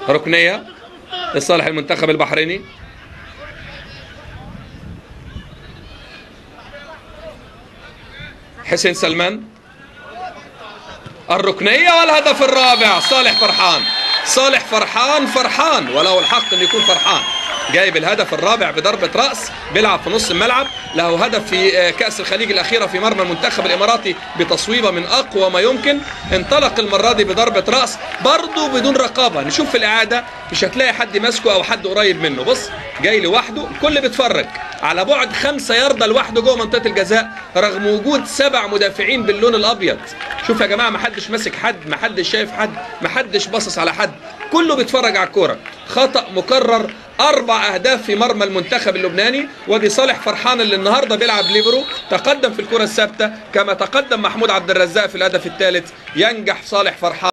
ركنية لصالح المنتخب البحريني. حسين سلمان الركنية والهدف الرابع. صالح فرحان، صالح فرحان وله الحق أن يكون فرحان، جايب الهدف الرابع بضربة رأس، بيلعب في نص الملعب، له هدف في كأس الخليج الأخيرة في مرمى المنتخب الإماراتي بتصويبة من أقوى ما يمكن. انطلق المرة دي بضربة رأس برضه بدون رقابة. نشوف في الإعادة مش هتلاقي حد ماسكه أو حد قريب منه. بص جاي لوحده، الكل بيتفرج على بعد 5 ياردة لوحده جوه منطقة الجزاء رغم وجود 7 مدافعين باللون الأبيض. شوف يا جماعة، محدش ماسك حد، محدش شايف حد، محدش باصص على حد، كله بيتفرج على الكورة. خطأ مكرر، 4 أهداف في مرمى المنتخب اللبناني. ودي صالح فرحان اللي النهارده بيلعب ليبرو، تقدم في الكرة الثابتة كما تقدم محمود عبد الرزاق في الهدف الثالث. ينجح صالح فرحان